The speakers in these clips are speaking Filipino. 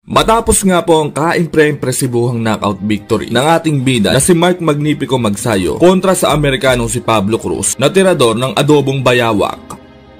Matapos nga po ang kaimpresibuhang knockout victory ng ating bida na si Mark Magnifico Magsayo kontra sa Amerikanong si Pablo Cruz na tirador ng adobong bayawak.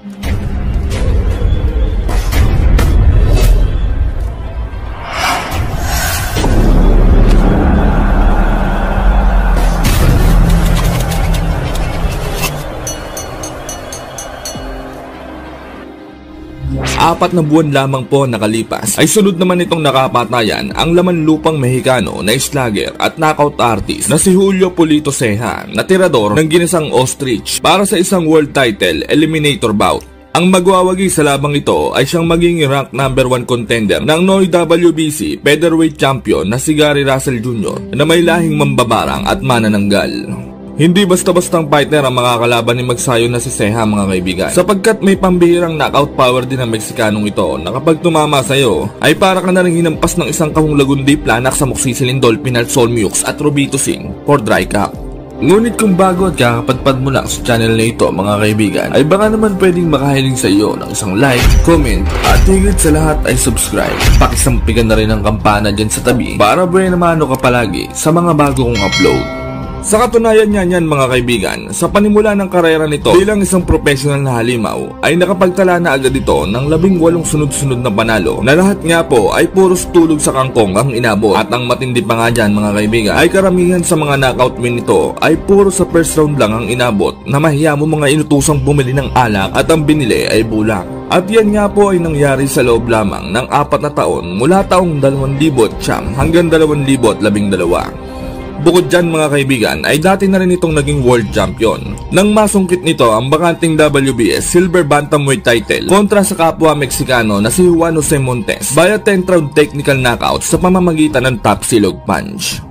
Apat na buwan lamang po nakalipas ay sunod naman itong nakapatayan ang laman lupang Mexicano na slugger at knockout artist na si Julio Polito Ceja na tirador ng ginisang ostrich para sa isang world title eliminator bout. Ang magwawagi sa labang ito ay siyang magiging rank number 1 contender ng Noy WBC featherweight champion na si Gary Russell Jr. na may lahing mambabarang at manananggal. Hindi basta-bastang partner ang makakalaban ni Magsayo na si Ceja mga kaibigan, sapagkat may pambihirang knockout power din ang Meksikanong ito na kapag tumama sa'yo ay para ka na rin hinampas ng isang kahong lagundi planak sa Moxisilin Dolphin at Solmiux at Robitussin for dry cup. Ngunit kung bago at kakapadpad mo lang sa channel na ito mga kaibigan ay baka naman pwedeng makahiling sa iyo ng isang like, comment at higit sa lahat ay subscribe. Pakisampigan na rin ang kampana dyan sa tabi para buhay naman ka palagi sa mga bago kong upload. Sa katunayan niyan mga kaibigan, sa panimula ng karera nito bilang isang professional na halimaw ay nakapagtala na agad ito ng 18 sunod-sunod na panalo na lahat nga po ay puros tulog sa kangkong ang inabot. At ang matindi pa nga dyan mga kaibigan ay karamihan sa mga knockout win nito ay puro sa first round lang ang inabot na mahiya mo mga inutusang bumili ng alak at ang binili ay bulak. At yan nga po ay nangyari sa loob lamang ng 4 na taon mula taong 2000 hanggang 2012. Bukod dyan mga kaibigan ay dati na rin itong naging world champion nang masungkit nito ang bakanting WBS silver bantamweight title kontra sa kapwa Meksikano na si Juan Jose Montes via 10th round technical knockout sa pamamagitan ng top silog punch.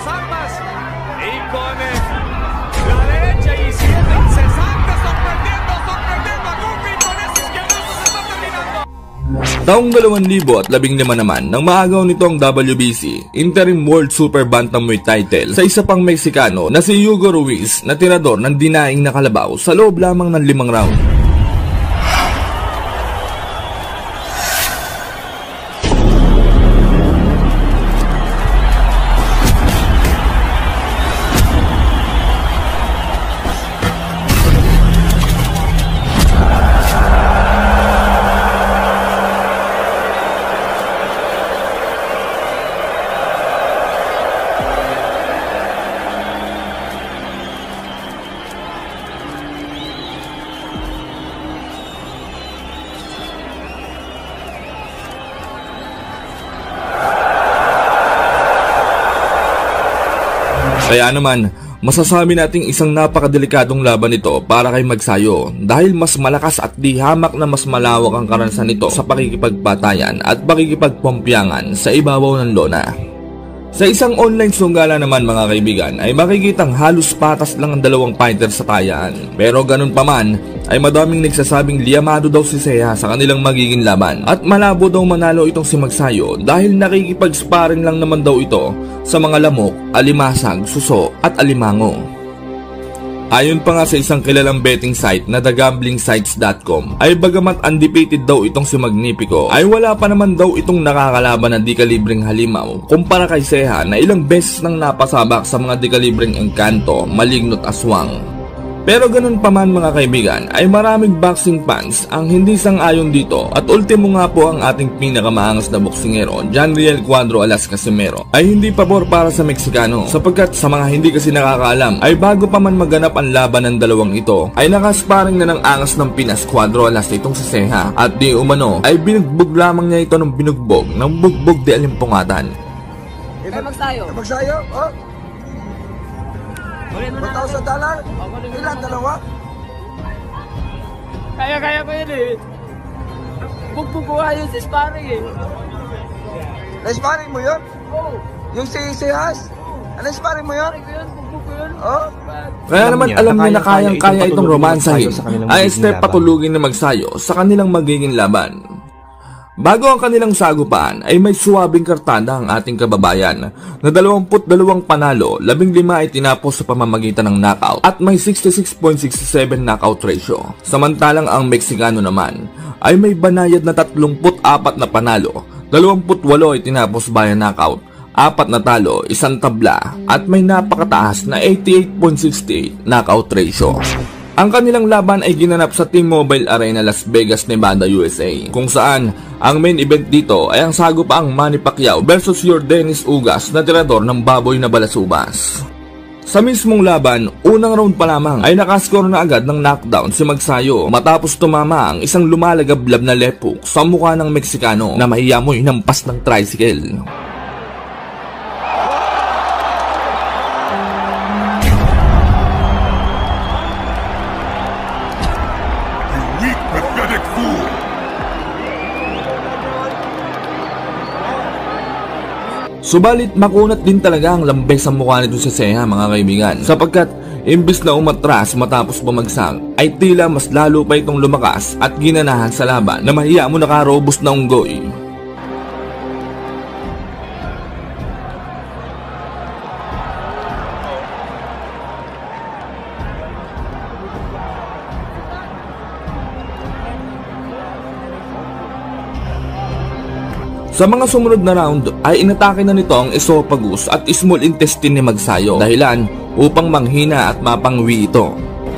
Taong 2015 naman nang maagaw nito ang WBC Interim World Super Bantamweight title sa isa pang Meksikano na si Hugo Ruiz na tirador ng dinaing nakalabaw sa loob lamang ng 5 round. Kaya naman, masasabi nating isang napakadelikadong laban ito para kay Magsayo dahil mas malakas at di hamak na mas malawak ang karanasan nito sa pakikipagpatayan at pakikipagpompiyangan sa ibabaw ng lona. Sa isang online sunggala naman mga kaibigan ay makikitang halos patas lang ang dalawang fighter sa tayaan. Pero ganun pa man ay madaming nagsasabing liyamado daw si Ceja sa kanilang magiging laban at malabo daw manalo itong si Magsayo dahil nakikipag-sparring lang naman daw ito sa mga lamok, alimasag, suso at alimango. Ayon pa nga sa isang kilalang betting site na thegamblingsites.com ay bagamat undefeated daw itong si Magnifico ay wala pa naman daw itong nakakalaban na di-kalibreng halimaw kumpara kay Ceja na ilang beses nang napasabak sa mga di-kalibreng Encanto, Malignot, Aswang. Pero ganun pa man mga kaibigan ay maraming boxing fans ang hindi sang-ayon dito at ultimo nga po ang ating pinakamaangas na boksingero Janriel Cuadro Alas Casimero ay hindi pabor para sa Meksikano sapagkat sa mga hindi kasi nakakaalam ay bago pa man maganap ang laban ng dalawang ito ay nakasparing na ng angas ng Pinas Cuadro Alas itong si Ceja at di umano ay binugbog lamang niya ito ng binugbog ng bugbog di alimpungatan. Magsayo? Oh? $1,000? Ilan? Dalawa? Kaya ko yun eh. Bugbog ko yun sa sparring eh. Na-sparring mo yun? Oo. Yung si Has? Na-sparring mo yun? Bugbog ko yun. Oo. Kaya naman alam niya na kayang-kaya itong romansahin ay step patulugin na Magsayo sa kanilang magiging laban. Bago ang kanilang sagupaan ay may suwabing kartada ang ating kababayan na 22 panalo, 15 ay tinapos sa pamamagitan ng knockout at may 66.67 knockout ratio. Samantalang ang Meksikano naman ay may banayad na 34 na panalo, 28 ay tinapos via knockout, 4 na talo, 1 tabla at may napakataas na 88.68 knockout ratio. Ang kanilang laban ay ginanap sa T-Mobile Arena, Las Vegas, Nevada, USA, kung saan ang main event dito ay ang sagupaang Manny Pacquiao versus Yordenis Ugas na tirador ng baboy na balasubas. Sa mismong laban, unang round pa lamang ay nakascore na agad ng knockdown si Magsayo matapos tumama ang isang lumalagablab na left hook sa mukha ng Meksikano na mahiyamoy ng pas ng tricycle. Subalit makunat din talaga ang lambes sa mukha nito si Ceja, mga kaibigan, sapagkat imbis na umatras matapos bumagsak ay tila mas lalo pa itong lumakas at ginanahan sa laban na mahiya mo nakarobos na unggoy. Sa mga sumunod na round ay inatake na nito ang esophagus at small intestine ni Magsayo, dahilan upang manghina at mapangwi ito.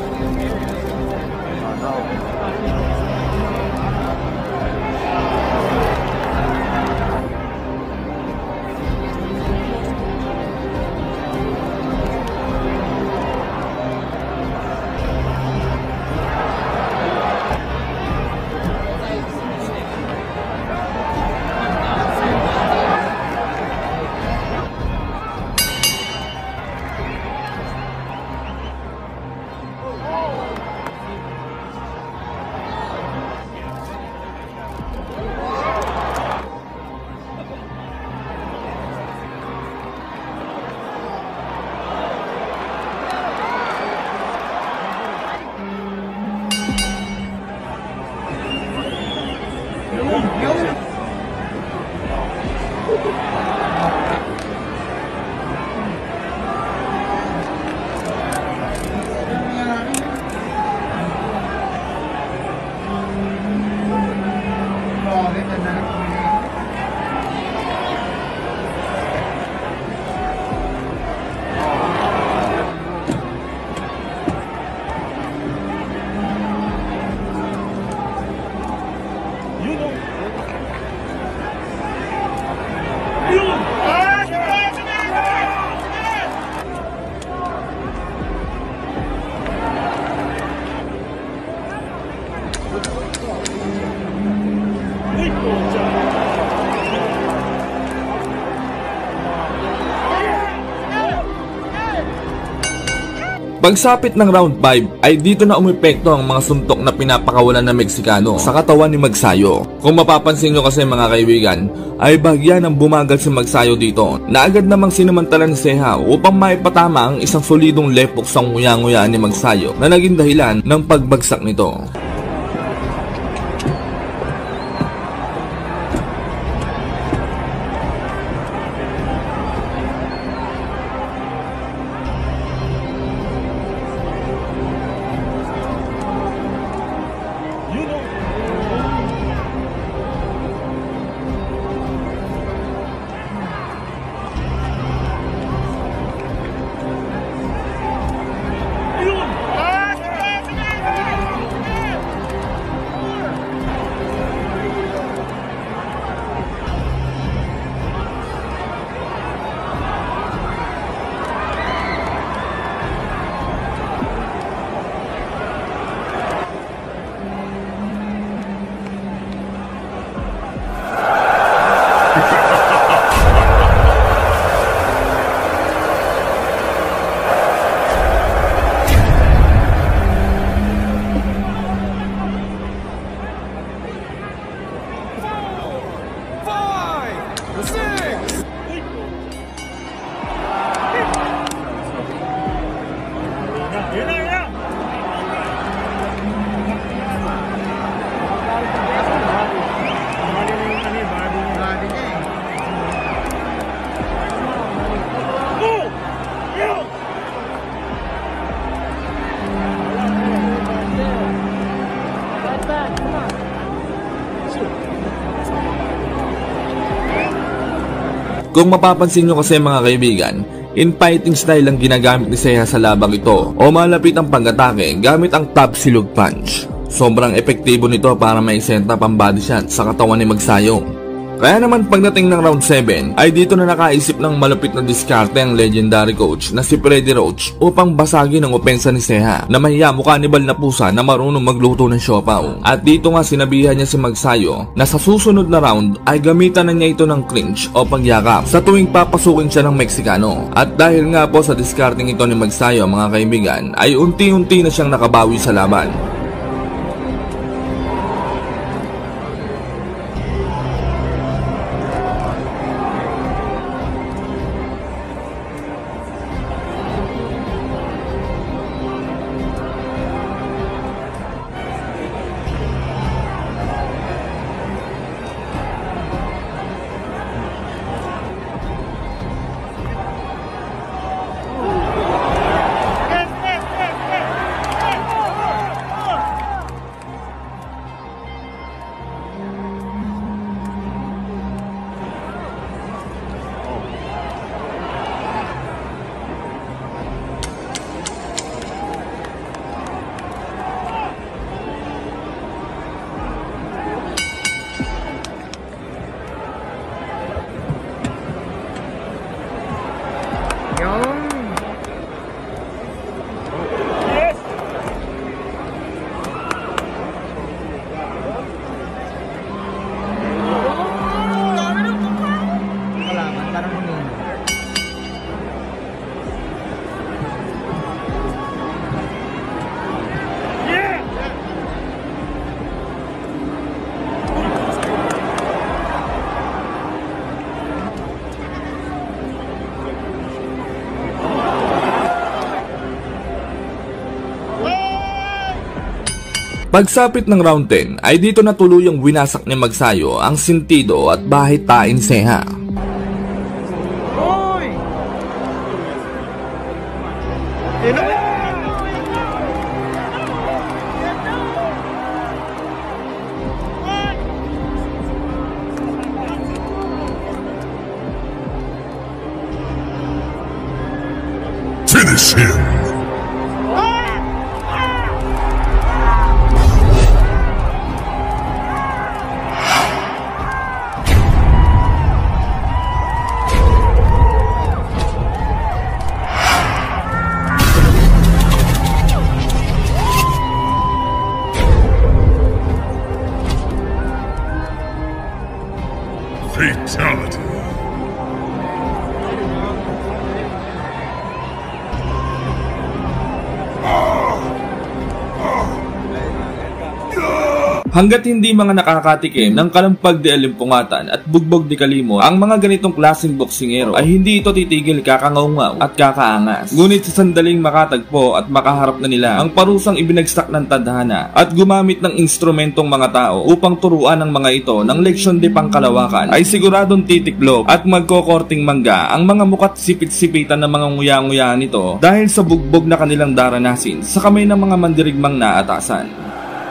Pagsapit ng round 5 ay dito na umepekto ang mga suntok na pinapakawalan ng Meksikano sa katawan ni Magsayo. Kung mapapansin nyo kasi, mga kaibigan, ay bahagya ng bumagal si Magsayo dito na agad namang sinamantala ni Ceja upang maipatama ang isang solidong left hook sa nguya-nguyaan ni Magsayo na naging dahilan ng pagbagsak nito. Kung mapapansin nyo kasi mga kaibigan, in fighting style ang ginagamit ni Ceja sa labang ito o malapit ang pag-atake gamit ang top silog punch. Sobrang epektibo nito para may set up ang body shot sa katawan ni Magsayo. Kaya naman pagdating ng round 7 ay dito na nakaisip ng malupit na diskarte ang legendary coach na si Freddy Roach upang basagin ang opensa ni Ceja na mahiyamo kanibal na pusa na marunong magluto ng siopaw. At dito nga sinabihan niya si Magsayo na sa susunod na round ay gamitan na niya ito ng clinch o pagyakap sa tuwing papasukin siya ng Meksikano. At dahil nga po sa diskarting ito ni Magsayo mga kaibigan ay unti-unti na siyang nakabawi sa laban. Pagsapit ng round 10 ay dito na tuluyang winasak ni Magsayo ang sentido at bahitain Ceja. Finish him! Fatality. Hanggat hindi mga nakakatikim ng kalampag de alimpungatan at bugbog di kalimo ang mga ganitong klaseng boksingero ay hindi ito titigil kakangaungaw at kakaangas. Ngunit sa sandaling makatagpo at makaharap na nila ang parusang ibinagsak ng tadhana at gumamit ng instrumentong mga tao upang turuan ng mga ito ng leksyon de pangkalawakan ay siguradong titiklop at magkokorting mangga ang mga mukat sipit-sipitan ng mga nguya-nguyaan nito dahil sa bugbog na kanilang daranasin sa kamay ng mga mandirigmang naatasan.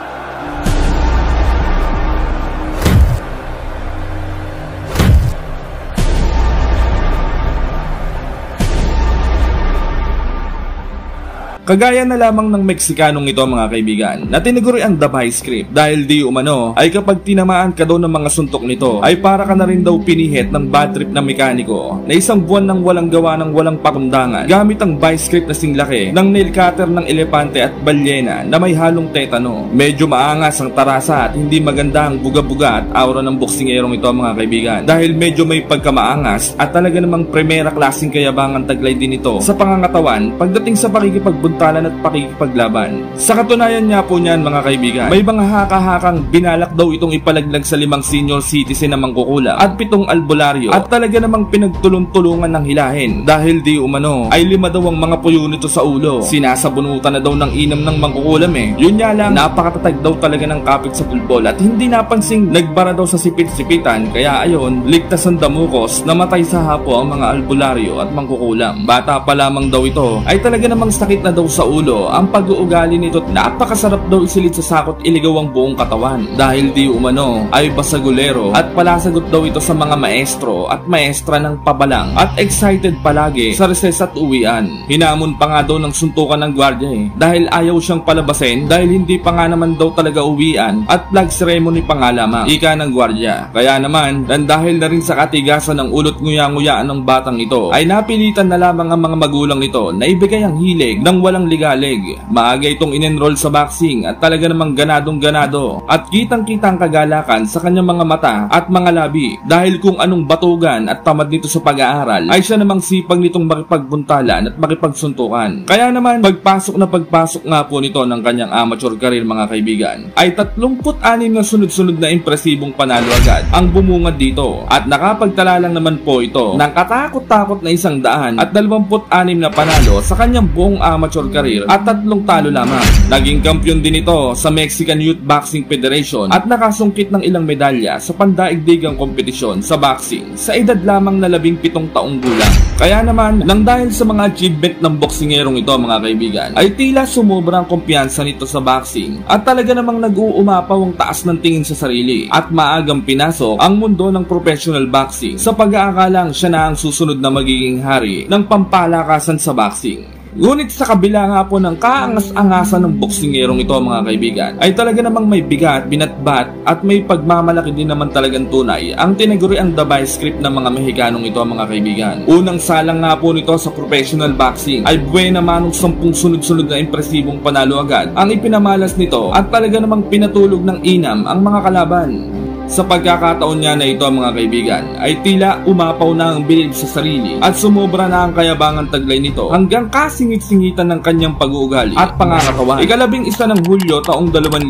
Kagaya na lamang ng Meksikanong ito mga kaibigan na tiniguri ang Dabay script dahil di umano ay kapag tinamaan ka daw ng mga suntok nito ay para ka na rin daw pinihit ng bad trip na mekaniko na isang buwan nang walang gawa ng walang pakundangan gamit ang vice script na singlaki ng nail cutter ng elepante at balyena na may halong tetano. Medyo maangas ang tarasa at hindi maganda ang buga-buga at aura ng boksingerong ito mga kaibigan dahil medyo may pagkamaangas at talaga namang primera klaseng kayabangan taglay din ito sa pangangatawan pagdating sa pakikipagbuntalan at pakikipaglaban. Sa katunayan nga po niyan mga kaibigan, may mga haka-hakang binalak daw itong ipalaglag sa 5 senior citizen na mangkukulam at 7 albularyo at talaga namang pinagtulong-tulungan ng hilahin dahil di umano ay 5 daw ang mga puyo nito sa ulo. Sinasabunutan na daw ng inam ng mangkukulam Yun nga lang, napakatatag daw talaga ng kapit sa pulbol at hindi napansing nagbara daw sa sipit-sipitan kaya ayon, ligtas ang damukos, namatay sa hapo ang mga albularyo at mangkukulam. Bata pa lamang daw ito ay talaga namang sakit na daw daw sa ulo ang pag-uugali nito at napakasarap daw isilid sa sakot iligaw ang buong katawan dahil di umano ay basagulero at palasagot daw ito sa mga maestro at maestra ng pabalang at excited palagi sa recess at uwian. Hinamon pa nga daw ng suntukan ng gwardiya dahil ayaw siyang palabasin dahil hindi pa nga naman daw talaga uwian at flag ceremony pa nga lamang, ika ng gwardiya. Kaya naman, dahil na rin sa katigasan ng ulot nguya-nguyaan ng batang ito, ay napilitan na lamang ang mga magulang nito na ibigay ang hilig ng walang ligalig. Maaga itong in-enroll sa boxing at talaga namang ganadong-ganado at kitang-kitang kagalakan sa kanyang mga mata at mga labi dahil kung anong batugan at tamad nito sa pag-aaral ay siya namang sipag nitong makipagbuntalan at makipagsuntukan. Kaya naman pagpasok nga po nito ng kanyang amateur career mga kaibigan ay 36 na sunod-sunod na impresibong panalo agad ang bumungad dito at nakapagtala lang naman po ito ng katakot-takot na 126 na panalo sa kanyang buong amateur career at 3 talo lamang. Naging kampiyon din ito sa Mexican Youth Boxing Federation at nakasungkit ng ilang medalya sa pandaigdigang kompetisyon sa boxing sa edad lamang na 17 taong gulang. Kaya naman, nang dahil sa mga achievement ng boksingerong ito mga kaibigan, ay tila sumobra ang kumpiyansa nito sa boxing at talaga namang nag-uumapaw ang taas ng tingin sa sarili at maagang pinasok ang mundo ng professional boxing sa pag-aakalang siya na ang susunod na magiging hari ng pampalakasan sa boxing. Ngunit sa kabila nga po ng kaangas-angasan ng boksingerong ito mga kaibigan, ay talaga namang may bigat, binatbat at may pagmamalaki din naman talagang tunay ang tinaguriang The Vice Script ng mga Mexicanong ito mga kaibigan. Unang salang nga po nito sa professional boxing ay buwena manong 10 sunod-sunod na impresibong panalo agad ang ipinamalas nito at talaga namang pinatulog ng inam ang mga kalaban. Sa pagkakataon niya na ito mga kaibigan ay tila umapaw na ang bilib sa sarili at sumobra na ang kayabangan taglay nito hanggang kasingit-singitan ng kanyang pag-uugali at pangangatawan. Ika-11 ng Hulyo taong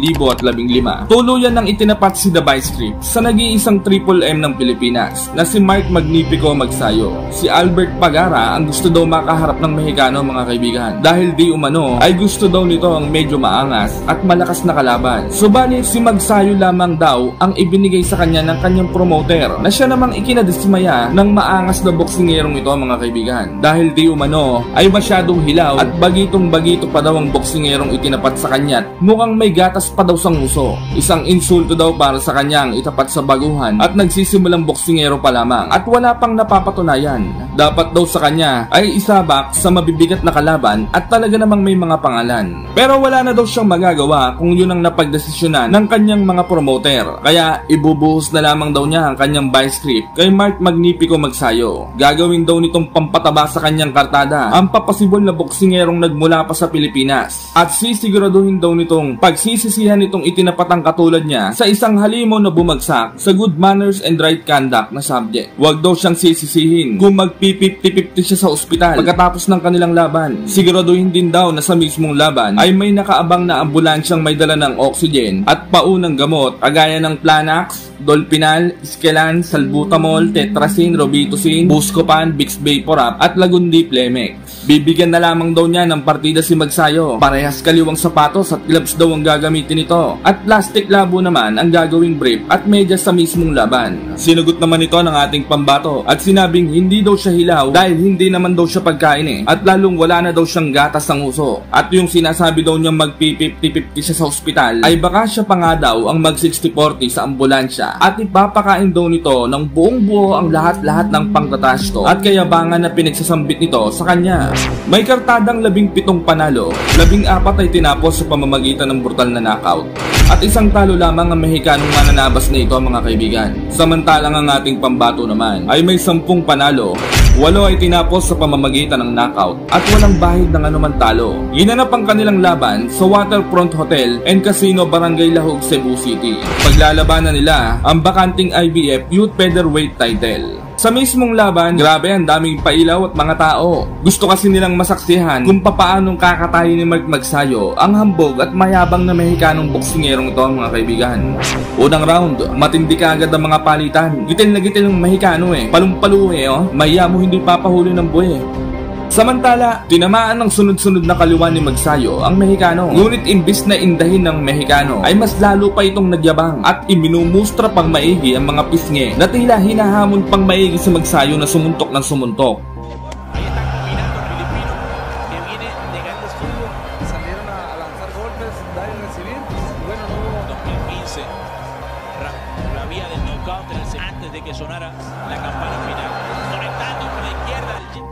2015, tuluyan nang itinapat si The Vice Script sa nag-iisang Triple M ng Pilipinas na si Mark Magnifico Magsayo. Si Albert Pagara ang gusto daw makaharap ng Mexicano mga kaibigan dahil di umano ay gusto daw nito ang medyo maangas at malakas na kalaban. Subalit si Magsayo lamang daw ang ibinigay sa kanya ng kanyang promoter na siya namang ikinadismaya ng maangas na boksingerong ito mga kaibigan dahil di umano ay masyadong hilaw at bagitong-bagito pa daw ang boksingerong itinapat sa kanya at mukhang may gatas pa daw sa nguso. Isang insulto daw para sa kanyang itapat sa baguhan at nagsisimulang boksingero pa lamang at wala pang napapatunayan. Dapat daw sa kanya ay isabak sa mabibigat na kalaban at talaga namang may mga pangalan. Pero wala na daw siyang magagawa kung yun ang napagdesisyonan ng kanyang mga promoter. Kaya ibubuhos na lamang daw niya ang kanyang Vice Script kay Mark Magnifico Magsayo. Gagawin daw nitong pampataba sa kanyang kartada ang papasibol na boksingerong nagmula pa sa Pilipinas at sisiguraduhin daw nitong pagsisisihan nitong itinapatang katulad niya sa isang halimo na bumagsak sa good manners and right conduct na subject. Huwag daw siyang sisisihin kung magpi-50-50 siya sa ospital pagkatapos ng kanilang laban. Siguraduhin din daw na sa mismong laban ay may nakaabang na ambulansyang may dala ng oxygen at paunang gamot kagaya ng Planax, Dolpinal, Iskelan, Salbutamol, Tetrasin, Robitussin, Buscopan, Vicks Vaporub at Lagundi Plemex. Bibigyan na lamang daw niya ng partida si Magsayo. Parehas kaliwang sapatos at gloves daw ang gagamitin nito. At plastic labo naman ang gagawing brief at medyas sa mismong laban. Sinugot naman ito ng ating pambato at sinabing hindi daw siya hilaw dahil hindi naman daw siya pagkain at lalong wala na daw siyang gatas ng uso. At yung sinasabi daw niyang magpi-50-50 siya sa ospital ay baka siya pa nga daw ang mag-60-40 sa ambulansya at ipapakain daw nito ng buong buo ang lahat-lahat ng pangtatasto at kayabangan na pinagsasambit nito sa kanya. May kartadang 17 panalo, 14 ay tinapos sa pamamagitan ng brutal na knockout at 1 talo lamang ang Mexicanong mananabas na ito mga kaibigan. Samantalang ang ating pambato naman ay may 10 panalo, 8 ay tinapos sa pamamagitan ng knockout at walang bahid ng anuman talo. Ginanap ang kanilang laban sa Waterfront Hotel and Casino Barangay Lahog, Cebu City. Paglalabanan nila ang bakanting IBF Youth Featherweight title. Sa mismong laban, grabe ang daming pailaw at mga tao. Gusto kasi nilang masaksihan kung papaanong kakatayin ni Mark Magsayo ang hambog at mayabang na Mexicanong boksingerong ito mga kaibigan. Unang round, matindi ka agad ang mga palitan. Gitil na gitil ng Mexicano Palumpalo Maya mo hindi papahuli ng buhay Samantala, tinamaan ng sunod-sunod na kaliwan ni Magsayo ang Mexicano. Ngunit imbis na indahin ng Mexicano ay mas lalo pa itong nagyabang at iminumustra pang maigi ang mga pisngi na tila hinahamon pang maigi sa Magsayo na sumuntok ng sumuntok. Ahí está caminando el filipino que viene de grandes fútbol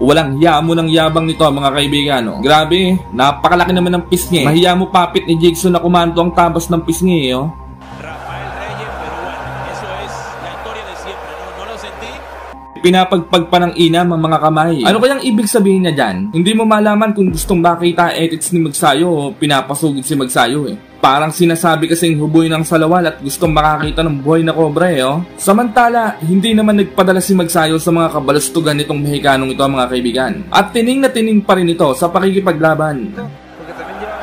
Walang hiya mo ng yabang nito mga kaibigan. Oh. Grabe, napakalaki naman ng pisngi. Mahiya mo papit ni Jigsaw na kumanto ang tabas ng pisngi. Oh. Rafael Reyes, pero bueno, eso es la historia de siempre, no lo sentí. Pinapagpag pa ng inam ang mga kamay. Ano kayang ibig sabihin niya dyan? Hindi mo malaman kung gustong makita edits ni Magsayo o pinapasugid si Magsayo eh. Parang sinasabi kasing huboy ng salawal at gustong makakita ng buhay na kobra eh. Oh. Samantala, hindi naman nagpadala si Magsayo sa mga kabalustugan nitong Mexicanong ito mga kaibigan. At tining na tining pa rin ito sa pakikipaglaban. Porque también lleva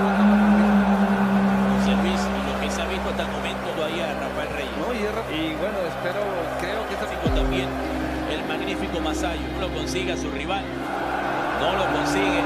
bastante. José Luis, lo que se ha visto hasta el momento todavía Rafael Reyes. No, y bueno, creo que Fico también, el magnífico Masayo, no lo consigue a su rival, no lo consigue,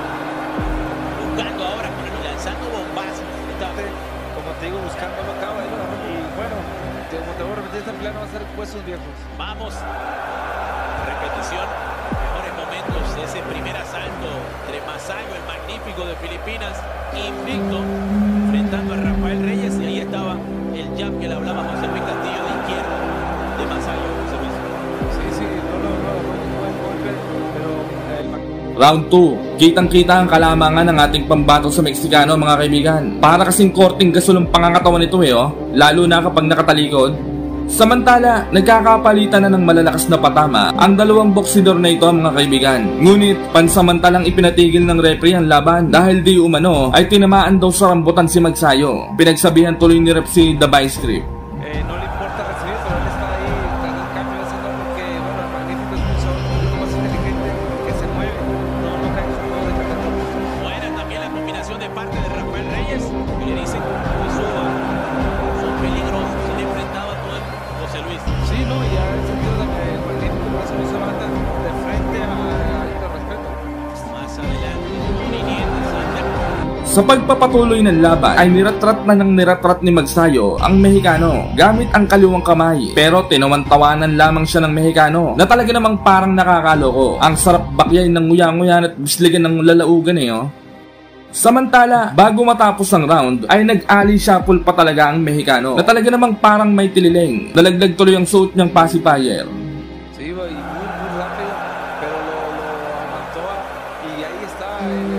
buscando ahora, lanzando bombazos, como te digo, buscándolo acá, y bueno, como te voy a repetir, esta pelea no va a ser huesos viejos. vamos, repetición, mejores momentos de ese primer asalto entre Masayo, el magnífico de Filipinas, invicto, enfrentando a Rafael Reyes, y ahí estaba el jab que le hablaba José Luis Castillo de izquierda de Masayo. Sí, buen golpe, pero Round 2, kitang-kita ang kalamangan ng ating pambato sa Meksikano mga kaibigan. Para kasing korting gasol ang pangangatawan nito eh oh, lalo na kapag nakatalikod. Samantala, nagkakapalitan na ng malalakas na patama ang dalawang boksidor na ito mga kaibigan. Ngunit pansamantalang ipinatigil ng referee ang laban dahil di umano ay tinamaan daw sa rambutan si Magsayo. Pinagsabihan tuloy ni ref si The Vice Grip. no le importa recibir, pero él está ahí tras el cambio de centro porque, bueno, el magnífico es mucho más inteligente, que se mueve, no cae en su juego de cartón. Buena también la combinación de parte de Rafael Reyes, que le dicen que son peligrosos, se le enfrentaba a todo el José Luis. Sí, no, ya en el sentido de que el magnífico por eso no se levanta de frente a de respeto. Más adelante, Muniñez, Sander. Sa pagpapatuloy ng laban ay niratrat na ng niratrat ni Magsayo ang Mexicano gamit ang kaliwang kamay, pero tinawantawanan lamang siya ng Mexicano na talaga namang parang nakakaloko. Ang sarap bakyay ng nguya-nguyan at bisligan ng lalaugan eh oh. Samantala, bago matapos ang round ay nag-ali shuffle pa talaga ang Mexicano na talaga namang parang may tililing. Nalaglag tuloy ang suot niyang pacifier. Se iba y muy rápido, pero lo aguantó y ahí está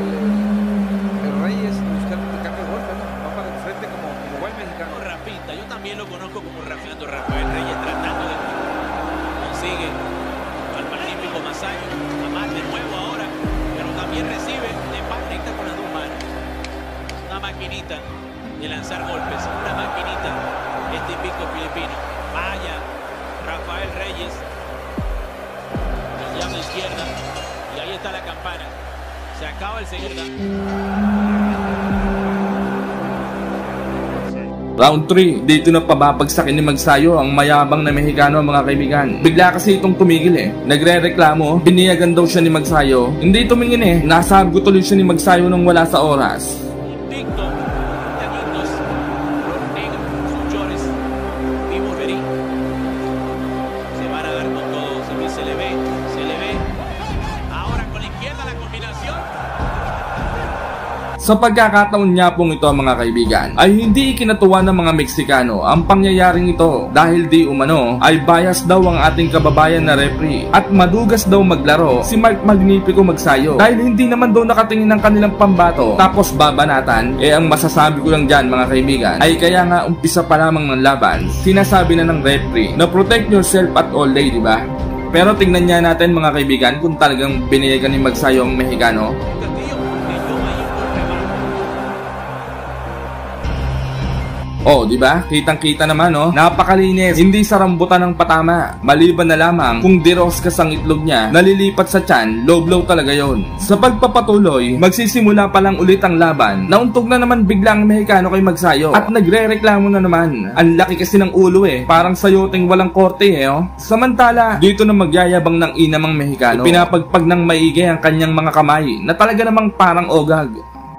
el Reyes buscando el cambio de golpe, ¿no? Va para el frente como buen mexicano. Rafita, yo también lo conozco como Rafito Rafael Reyes, tratando de consigue al magnífico Masayo, jamás de nuevo ahora, pero también recibe de conecta con las dos manos. Una maquinita de lanzar golpes, una maquinita este invicto filipino. Vaya, Rafael Reyes, el llave de izquierda, y ahí está la campana. Se acaba el segundo. Round 3, dito na pababagsakin ni Magsayo ang mayabang na Mexicano mga kaibigan. Bigla kasi itong tumigil eh. Nagre-reklamo, biniyagan daw siya ni Magsayo. Hindi tumingin eh, nasago tuloy siya ni Magsayo nang wala sa oras. Invicto, Taquitos, los negros, sus chores, vivos verí. Se van a dar con todo, se le ve. Ahora con la izquierda la combinación. Sa pagkakataon niya pong ito mga kaibigan, ay hindi ikinatuwa ng mga Meksikano ang pangyayaring ito dahil di umano ay bias daw ang ating kababayan na referee at madugas daw maglaro si Mark Magnifico Magsayo dahil hindi naman daw nakatingin ng kanilang pambato tapos babanatan. Ang masasabi ko lang dyan mga kaibigan ay kaya nga umpisa pa lamang ng laban, sinasabi na ng referee na protect yourself at all day, diba? Pero tingnan niya natin mga kaibigan kung talagang biniyagan ni Magsayo ang Mexicano. Oh, di ba? Kitang-kita naman, oh. Napakalinis. Hindi sa rambutan ng patama. Maliban na lamang kung diroskas ang itlog niya, nalilipat sa tiyan, low blow talaga yon. Sa pagpapatuloy, magsisimula pa lang ulit ang laban. Nauntog na naman bigla ang Mexicano kay Magsayo at nagre-reklamo na naman. Ang laki kasi ng ulo eh. Parang sayoting walang korte eh, oh. Samantala, dito na magyayabang ng inamang Mexicano. Pinapagpag ng maigi ang kanyang mga kamay na talaga namang parang ogag.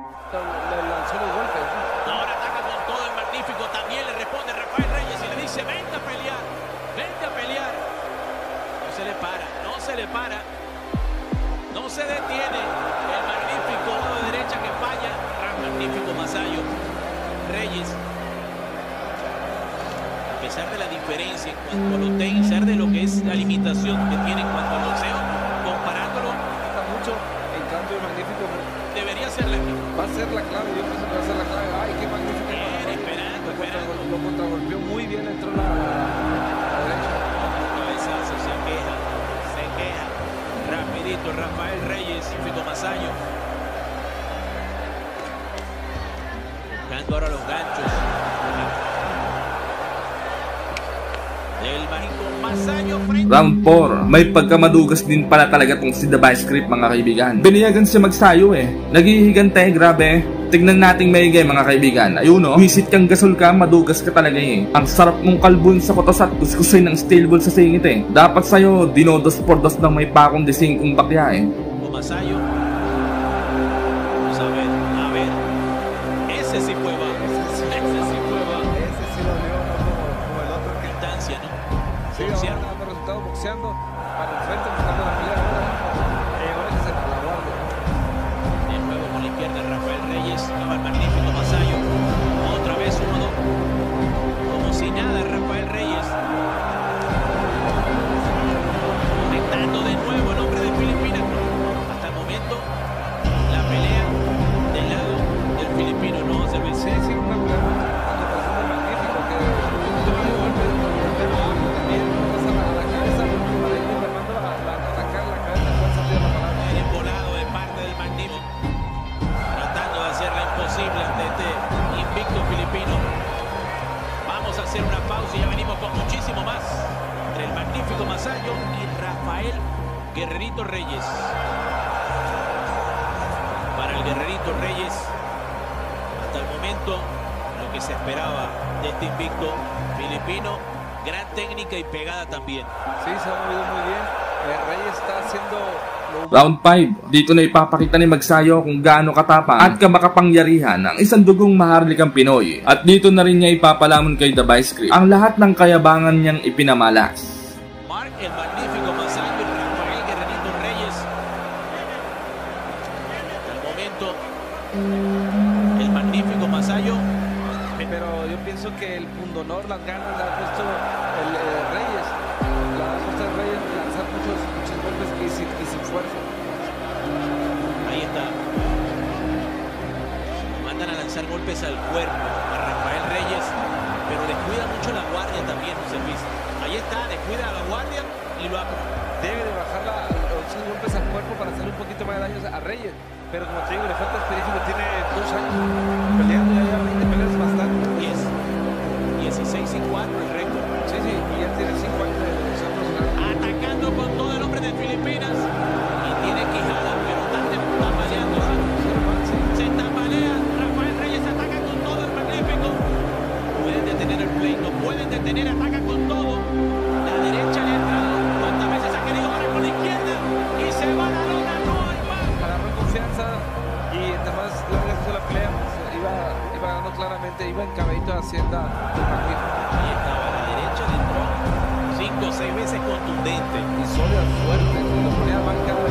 No se detiene el magnífico lado derecha que falla. Magnífico Masayo Reyes. A pesar de la diferencia en cuanto a lo técnico, a pesar de lo que es la limitación que tiene en cuanto al boxeo, comparándolo ser la que... Va a ser la clave, yo pienso que va a ser la clave. Ay, qué magnífico. Esperando. Lo contragolpeó muy bien, entró la derecha. Cabezazo, se queja. Rapidito, Rafael Reyes, Fico Masayo. Buscando ahora los ganchos. Del Mágico Masayo frente. Round 4, may pagkamadugas din pala talaga tong si The Vice Script mga kaibigan. Biniyagan siya magsayo eh. Naghihigante, grabe. Tignan nating maigay mga kaibigan. Ayun o, visit kang gasol ka, madugas ka talaga eh. Ang sarap mong kalbun sa kotos at kuskusay ng steel ball sa singit eh. Dapat sa'yo, dinodos por dos ng may pakong dising kung bakya eh. Masayo. Vamos a ver. Ese sí fue va. Ese sí fue va. Ese sí lo dio, no como el otro que... Distancia, ¿no? Sí, ahora dando resultados boxeando para el frente, buscando la pelea. Ahora que se la guardia. De nuevo con la izquierda Rafael Reyes. Acaba el magnífico Masayo. Otra vez 1-2. Como si nada Rafael Reyes. Conectando de nuevo el hombre de Filipinas. Hasta el momento la pelea del lado del filipino, ¿no? Se ve Sí, una pelea magnífico que también pasa a la cabeza para ir remando atacar la cabeza fuerza de la palabra. el volado de parte del magnífico, tratando de hacerla imposible ante este invicto filipino. Vamos a hacer una pausa y ya venimos con muchísimo más entre el magnífico Masayo y Rafael Guerrerito Reyes. Para el Guerrerito Reyes, hasta el momento lo que se esperaba de este invicto filipino, gran técnica y pegada también. Sí, se ha movido muy bien. Reyes está haciendo Round 5, dito na ipapakita ni Magsayo kung gaano katapang at kamakapangyarihan ang isang dugong maharlikang Pinoy. At dito na rin niya ipapalamon kay The Vice Script ang lahat ng kayabangan niyang ipinamalas. Mark el magnífico Masayo y Rafael Guerrerito Reyes. Hasta el momento el magnífico Masayo. pero yo pienso que el pundonor, las ganas le ha puesto el Reyes. La ha puesto el Reyes lanzar muchos golpes y sin fuerza. Ahí está. Mandan a lanzar golpes al cuerpo a Rafael Reyes, pero descuida mucho la guardia también, José Luis. Ahí está, descuida la guardia y lo debe de bajar los golpes al cuerpo para hacer un poquito más de daño a Reyes. Pero como te digo, le falta experiencia, tiene 2 años peleando, ya lleva 20 peleas bastante. 16 y 4 el récord. Sí, y ya tiene 5 años de boxeo profesional. Atacando con todo el hombre de Filipinas y tiene quijada, pero está tambaleando. Se tambalea, Rafael Reyes ataca con todo el magnífico. Pueden detener el pleito, pueden detener, ataca con todo. La derecha le ha entrado, cuántas veces ha querido ahora con la izquierda y se va a la lona, no hay más. Agarró confianza y entre más larga fue la pelea, pues, iba ganando claramente, iba encabadito a Hacienda del magnífico. Ahí estaba a la derecha, le entró 5 o 6 veces contundente. Y sólidas, fuertes, lo ponía a banca